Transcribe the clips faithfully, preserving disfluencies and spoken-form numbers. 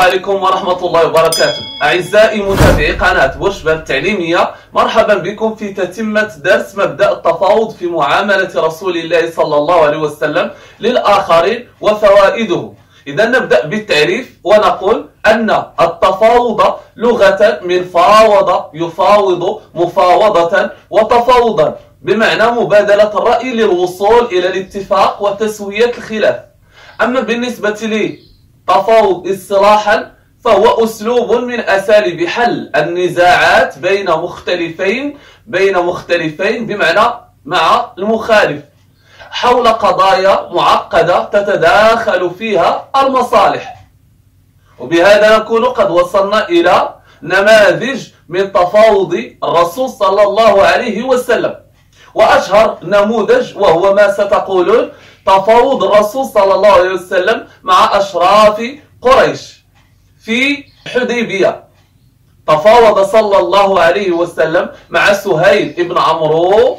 عليكم ورحمة الله وبركاته. أعزائي متابعي قناة بوشباب التعليمية، مرحبا بكم في تتمة درس مبدأ التفاوض في معاملة رسول الله صلى الله عليه وسلم للآخرين وفوائده. إذا نبدأ بالتعريف ونقول أن التفاوض لغة من فاوض يفاوض مفاوضة وتفاوضا، بمعنى مبادلة الرأي للوصول إلى الاتفاق وتسوية الخلاف. أما بالنسبة لي تفاوض اصطلاحا فهو أسلوب من أساليب حل النزاعات بين مختلفين بين مختلفين بمعنى مع المخالف حول قضايا معقدة تتداخل فيها المصالح. وبهذا نكون قد وصلنا إلى نماذج من تفاوض الرسول صلى الله عليه وسلم. وأشهر نموذج وهو ما ستقولون تفاوض الرسول صلى الله عليه وسلم مع أشراف قريش في حديبية. تفاوض صلى الله عليه وسلم مع سهيل ابن عمرو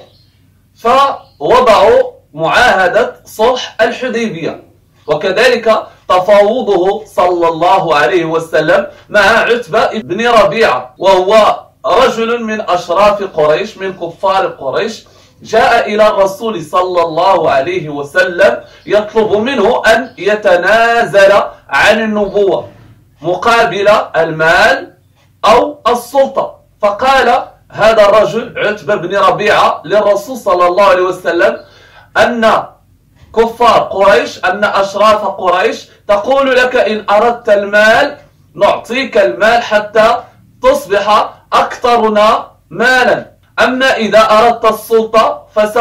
فوضعوا معاهدة صلح الحديبية. وكذلك تفاوضه صلى الله عليه وسلم مع عتبة بن ربيعة، وهو رجل من أشراف قريش من كفار قريش، جاء إلى الرسول صلى الله عليه وسلم يطلب منه أن يتنازل عن النبوة مقابل المال أو السلطة. فقال هذا الرجل عتبة بن ربيعة للرسول صلى الله عليه وسلم أن كفار قريش أن أشراف قريش تقول لك إن أردت المال نعطيك المال حتى تصبح أكثرنا مالا، أما إذا أردت السلطة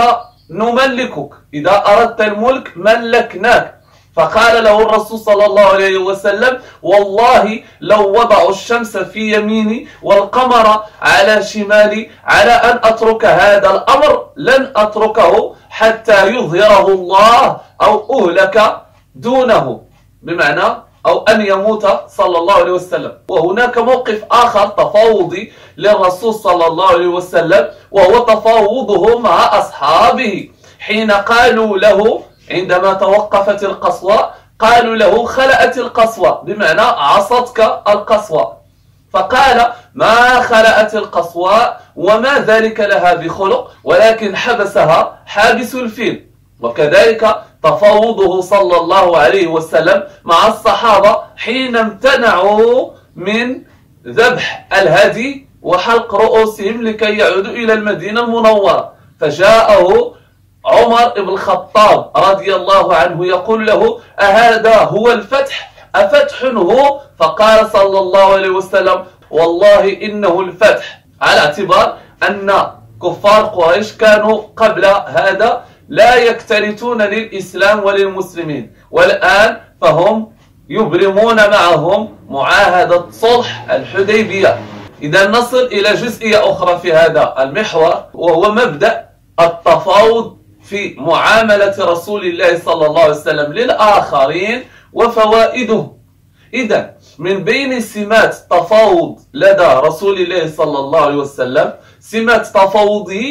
فسنملكك، إذا أردت الملك ملكناك. فقال له الرسول صلى الله عليه وسلم والله لو وضعوا الشمس في يميني والقمر على شمالي على أن أترك هذا الأمر لن أتركه حتى يظهره الله أو أهلك دونه، بمعنى أو أن يموت صلى الله عليه وسلم. وهناك موقف آخر تفاوضي للرسول صلى الله عليه وسلم، وهو تفاوضه مع أصحابه حين قالوا له عندما توقفت القصوى قالوا له خلأت القصوى، بمعنى عصتك القصوى. فقال ما خلأت القصوى وما ذلك لها بخلق، ولكن حبسها حابس الفيل. وكذلك تفاوضه صلى الله عليه وسلم مع الصحابة حين امتنعوا من ذبح الهدي وحلق رؤوسهم لكي يعودوا إلى المدينة المنورة، فجاءه عمر بن الخطاب رضي الله عنه يقول له أهذا هو الفتح أفتح هو؟ فقال صلى الله عليه وسلم والله إنه الفتح، على اعتبار أن كفار قريش كانوا قبل هذا لا يكترثون للإسلام وللمسلمين، والآن فهم يبرمون معهم معاهدة صلح الحديبية. إذا نصل إلى جزئية أخرى في هذا المحور، وهو مبدأ التفاوض في معاملة رسول الله صلى الله عليه وسلم للآخرين وفوائده. إذا من بين سمات التفاوض لدى رسول الله صلى الله عليه وسلم سمات تفاوضه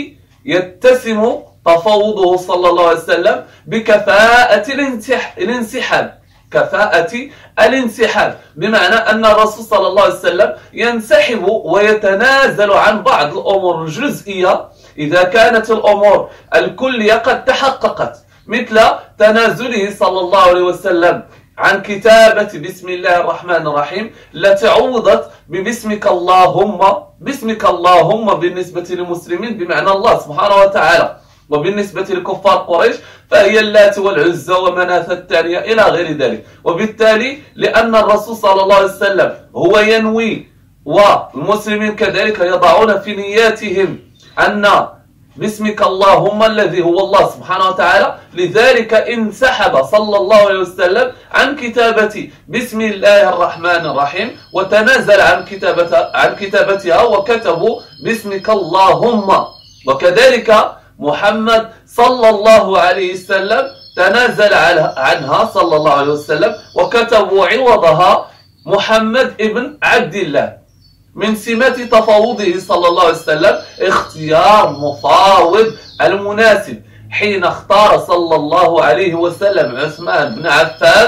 يتسم تفاوضه صلى الله عليه وسلم بكفاءة الانسحاب، كفاءة الانسحاب، بمعنى أن الرسول صلى الله عليه وسلم ينسحب ويتنازل عن بعض الأمور الجزئية إذا كانت الأمور الكلية قد تحققت، مثل تنازله صلى الله عليه وسلم عن كتابة بسم الله الرحمن الرحيم التي عوضت ببسمك اللهم، بسمك اللهم بالنسبة للمسلمين بمعنى الله سبحانه وتعالى، وبالنسبة لكفار قريش فهي اللات والعزى ومناة التالية إلى غير ذلك. وبالتالي لأن الرسول صلى الله عليه وسلم هو ينوي والمسلمين كذلك يضعون في نياتهم أن باسمك اللهم الذي هو الله سبحانه وتعالى، لذلك انسحب صلى الله عليه وسلم عن كتابة بسم الله الرحمن الرحيم وتنازل عن كتابة عن كتابتها وكتبوا باسمك اللهم. وكذلك محمد صلى الله عليه وسلم تنازل عنها صلى الله عليه وسلم وكتبوا عوضها محمد ابن عبد الله. من سمات تفاوضه صلى الله عليه وسلم اختيار مفاوض المناسب، حين اختار صلى الله عليه وسلم عثمان بن عفان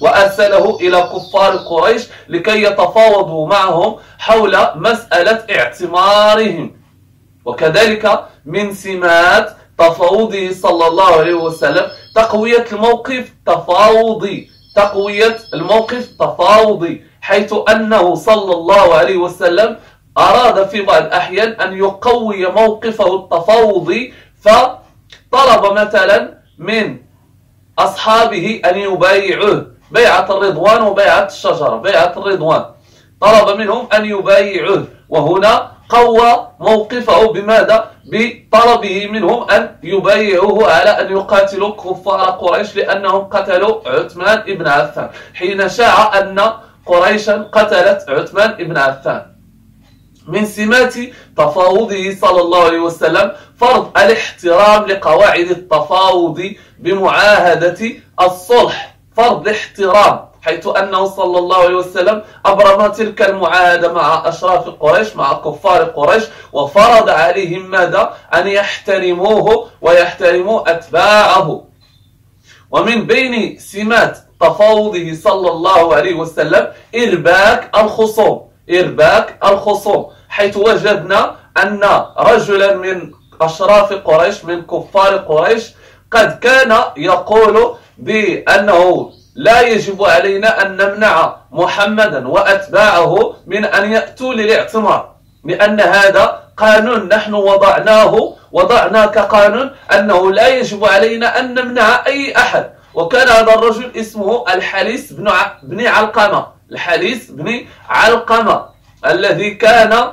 وأرسله إلى كفار قريش لكي يتفاوضوا معهم حول مسألة اعتمارهم. وكذلك من سمات تفاوضه صلى الله عليه وسلم تقوية الموقف التفاوضي، تقوية الموقف التفاوضي، حيث أنه صلى الله عليه وسلم أراد في بعض الأحيان أن يقوي موقفه التفاوضي، فطلب مثلا من أصحابه أن يبايعوه بيعة الرضوان وبيعة الشجرة. بيعة الرضوان طلب منهم أن يبايعوه، وهنا قوى موقفه بماذا؟ بطلبه منهم أن يبايعوه على أن يقاتلوا كفار قريش، لأنهم قتلوا عثمان بن عفان حين شاع أن قريشا قتلت عثمان بن عفان. من سمات تفاوضه صلى الله عليه وسلم فرض الاحترام لقواعد التفاوض بمعاهدة الصلح، فرض الاحترام، حيث أنه صلى الله عليه وسلم أبرم تلك المعاهدة مع أشراف قريش، مع كفار قريش، وفرض عليهم ماذا؟ أن يحترموه ويحترموا أتباعه. ومن بين سمات تفاوضه صلى الله عليه وسلم إرباك الخصوم، إرباك الخصوم، حيث وجدنا أن رجلا من أشراف قريش من كفار قريش قد كان يقول بأنه لا يجب علينا أن نمنع محمدا وأتباعه من أن يأتوا للاعتمار، لأن هذا قانون نحن وضعناه وضعنا كقانون أنه لا يجب علينا أن نمنع أي أحد. وكان هذا الرجل اسمه الحليس بن بن علقمة، الحليس بن علقمة الذي كان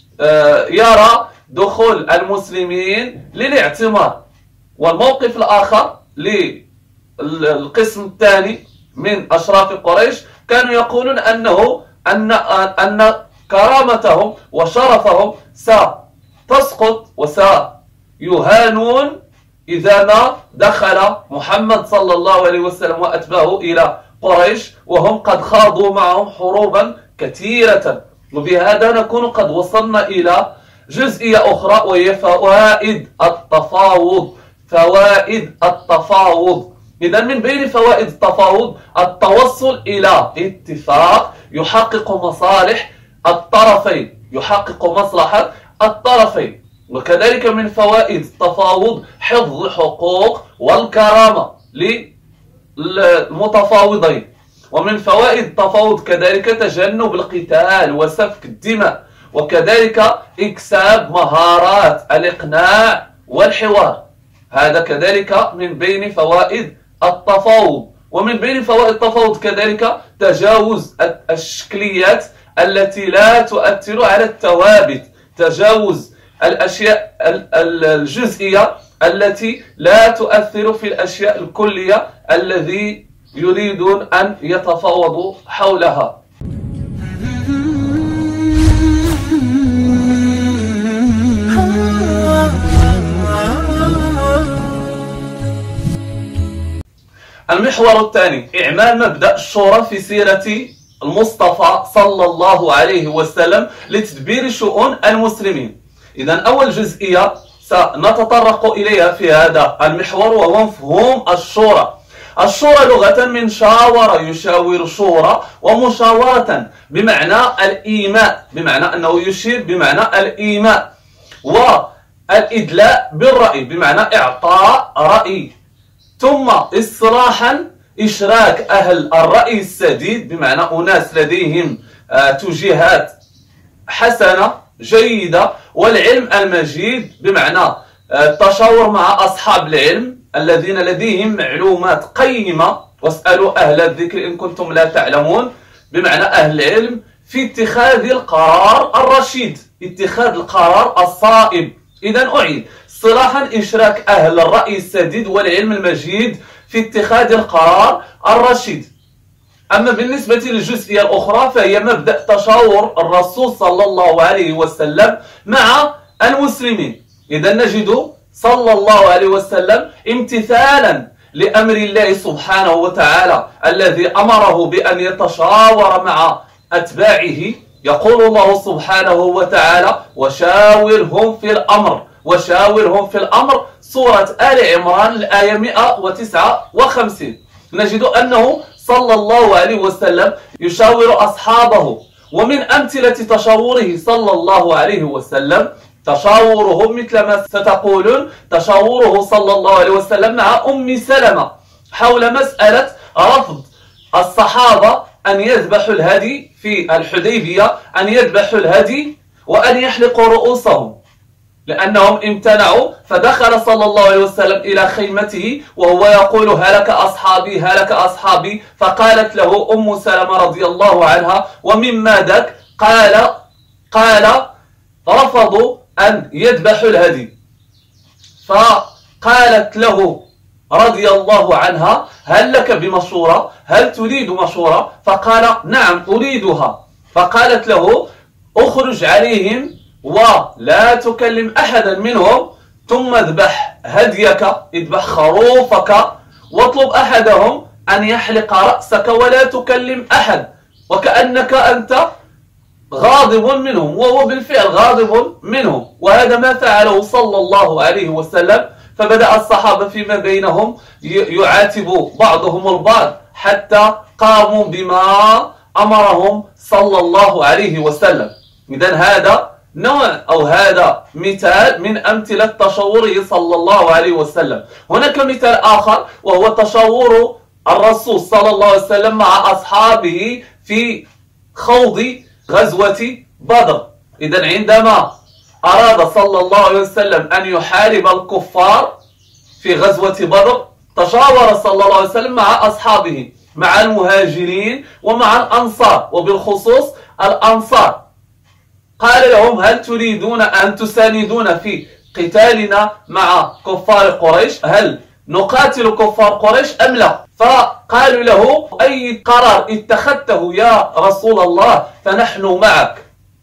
يرى دخول المسلمين للاعتمار. والموقف الآخر للقسم الثاني من أشراف قريش كانوا يقولون أنه أن أن كرامتهم وشرفهم ستسقط وسيهانون إذا ما دخل محمد صلى الله عليه وسلم وأتباعه إلى قريش، وهم قد خاضوا معهم حروبا كثيرة. وبهذا نكون قد وصلنا إلى جزئية أخرى، وهي فوائد التفاوض. فوائد التفاوض إذا من بين فوائد التفاوض التوصل إلى اتفاق يحقق مصالح الطرفين، يحقق مصلحة الطرفين. وكذلك من فوائد التفاوض حفظ الحقوق والكرامة للمتفاوضين. ومن فوائد التفاوض كذلك تجنب القتال وسفك الدماء، وكذلك إكساب مهارات الإقناع والحوار. هذا كذلك من بين فوائد التفاوض. ومن بين فوائد التفاوض كذلك تجاوز الشكليات التي لا تؤثر على الثوابت، تجاوز الأشياء الجزئية التي لا تؤثر في الأشياء الكلية الذي يريدون أن يتفاوضوا حولها. المحور الثاني إعمال مبدأ الشورى في سيرة المصطفى صلى الله عليه وسلم لتدبير شؤون المسلمين. إذن أول جزئية سنتطرق إليها في هذا المحور وهو مفهوم الشورى. الشورى لغة من شاور يشاور شورى، ومشاورة بمعنى الإيماء، بمعنى أنه يشير بمعنى الإيماء، والإدلاء بالرأي بمعنى إعطاء رأي. ثم اصطلاحا إشراك أهل الرأي السديد بمعنى أناس لديهم توجيهات حسنة جيدة، والعلم المجيد بمعنى التشاور مع أصحاب العلم الذين لديهم معلومات قيمة، واسألوا أهل الذكر إن كنتم لا تعلمون، بمعنى أهل العلم في اتخاذ القرار الرشيد، اتخاذ القرار الصائب. إذن أعيد اصطلاحا إشراك أهل الرأي السديد والعلم المجيد في اتخاذ القرار الرشيد. أما بالنسبة للجزئية الأخرى فهي مبدأ تشاور الرسول صلى الله عليه وسلم مع المسلمين. إذا نجد صلى الله عليه وسلم امتثالا لأمر الله سبحانه وتعالى الذي أمره بأن يتشاور مع أتباعه. يقول الله سبحانه وتعالى: وشاورهم في الأمر، وشاورهم في الأمر، سورة آل عمران الآية مئة وتسعة وخمسين. نجد أنه صلى الله عليه وسلم يشاور أصحابه. ومن أمثلة تشاوره صلى الله عليه وسلم تشاوره مثل ما ستقولون تشاوره صلى الله عليه وسلم مع أم سلمة حول مسألة رفض الصحابة أن يذبحوا الهدي في الحديبية، أن يذبحوا الهدي وأن يحلقوا رؤوسهم لأنهم امتنعوا. فدخل صلى الله عليه وسلم إلى خيمته وهو يقول هلك أصحابي هلك أصحابي. فقالت له أم سلمة رضي الله عنها ومما ذاك قال قال رفضوا أن يذبحوا الهدي. فقالت له رضي الله عنها هل لك بمشورة؟ هل تريد مشورة؟ فقال نعم أريدها. فقالت له اخرج عليهم ولا تكلم أحدا منهم ثم اذبح هديك، اذبح خروفك واطلب أحدهم أن يحلق رأسك ولا تكلم أحد وكأنك أنت غاضب منهم، وهو بالفعل غاضب منهم. وهذا ما فعله صلى الله عليه وسلم. فبدأ الصحابة فيما بينهم يعاتب بعضهم البعض حتى قاموا بما أمرهم صلى الله عليه وسلم. إذن هذا نوع أو هذا مثال من أمثلة تشاوره صلى الله عليه وسلم. هناك مثال آخر وهو تشاور الرسول صلى الله عليه وسلم مع أصحابه في خوض غزوة بدر. إذن عندما أراد صلى الله عليه وسلم أن يحارب الكفار في غزوة بدر تشاور صلى الله عليه وسلم مع أصحابه، مع المهاجرين ومع الأنصار، وبالخصوص الأنصار. قال لهم هل تريدون أن تساندون في قتالنا مع كفار قريش؟ هل نقاتل كفار قريش أم لا؟ فقالوا له أي قرار اتخذته يا رسول الله فنحن معك.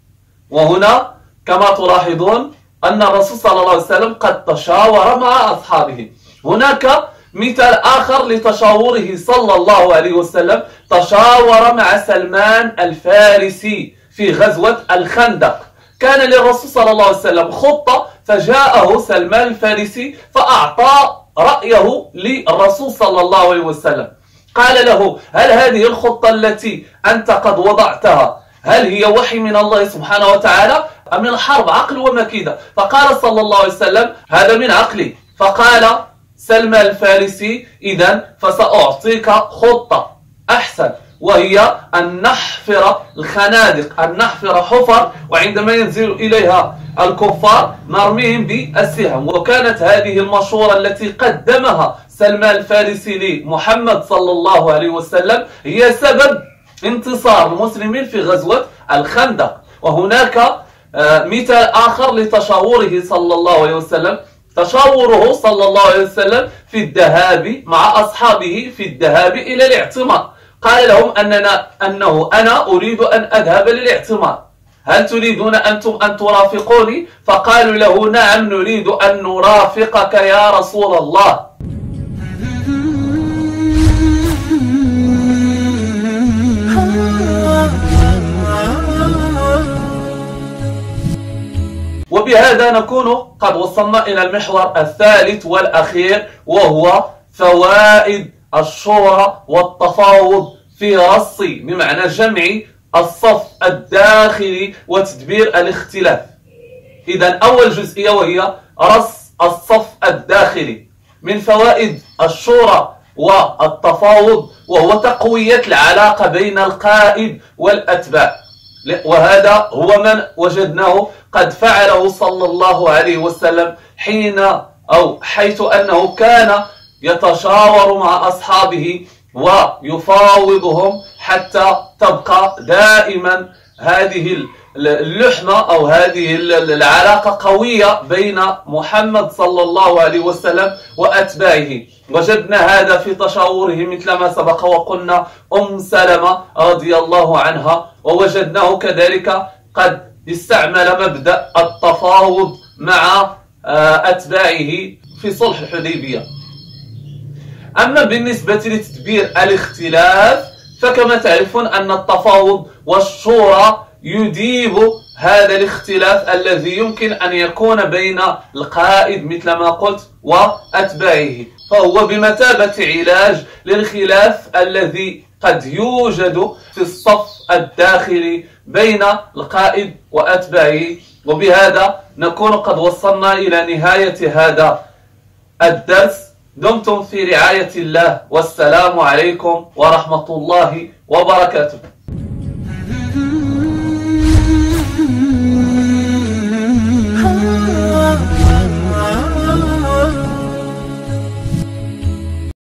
وهنا كما تلاحظون أن الرسول صلى الله عليه وسلم قد تشاور مع أصحابه. هناك مثال آخر لتشاوره صلى الله عليه وسلم، تشاور مع سلمان الفارسي في غزوة الخندق. كان للرسول صلى الله عليه وسلم خطة فجاءه سلمان الفارسي فأعطى رأيه للرسول صلى الله عليه وسلم. قال له هل هذه الخطة التي أنت قد وضعتها هل هي وحي من الله سبحانه وتعالى أم من حرب عقل ومكيدة؟ فقال صلى الله عليه وسلم هذا من عقلي. فقال سلمان الفارسي إذن فسأعطيك خطة أحسن، وهي أن نحفر الخنادق، أن نحفر حفر، وعندما ينزل إليها الكفار نرميهم بالسهم. وكانت هذه المشورة التي قدمها سلمان الفارسي لمحمد صلى الله عليه وسلم هي سبب انتصار المسلمين في غزوة الخندق. وهناك مثال آخر لتشاوره صلى الله عليه وسلم، تشاوره صلى الله عليه وسلم في الذهاب مع أصحابه في الذهاب إلى الاعتمار. قال لهم أننا أنه أنا أريد أن أذهب للاعتمار، هل تريدون أنتم أن ترافقوني؟ فقالوا له نعم نريد أن نرافقك يا رسول الله. وبهذا نكون قد وصلنا إلى المحور الثالث والأخير، وهو فوائد الشورى والتفاوض في رص بمعنى جمع الصف الداخلي وتدبير الاختلاف. إذن أول جزئية وهي رص الصف الداخلي. من فوائد الشورى والتفاوض وهو تقوية العلاقة بين القائد والأتباع، وهذا هو من وجدناه قد فعله صلى الله عليه وسلم حين أو حيث أنه كان يتشاور مع أصحابه ويفاوضهم حتى تبقى دائما هذه اللحمة أو هذه العلاقة قوية بين محمد صلى الله عليه وسلم وأتباعه. وجدنا هذا في تشاوره مثل ما سبق وقلنا أم سلمة رضي الله عنها، ووجدناه كذلك قد استعمل مبدأ التفاوض مع أتباعه في صلح الحديبية. أما بالنسبة لتدبير الاختلاف فكما تعرفون أن التفاوض والشورى يديب هذا الاختلاف الذي يمكن أن يكون بين القائد مثل ما قلت وأتباعه، فهو بمثابة علاج للخلاف الذي قد يوجد في الصف الداخلي بين القائد وأتباعه. وبهذا نكون قد وصلنا إلى نهاية هذا الدرس. دمتم في رعاية الله، والسلام عليكم ورحمة الله وبركاته.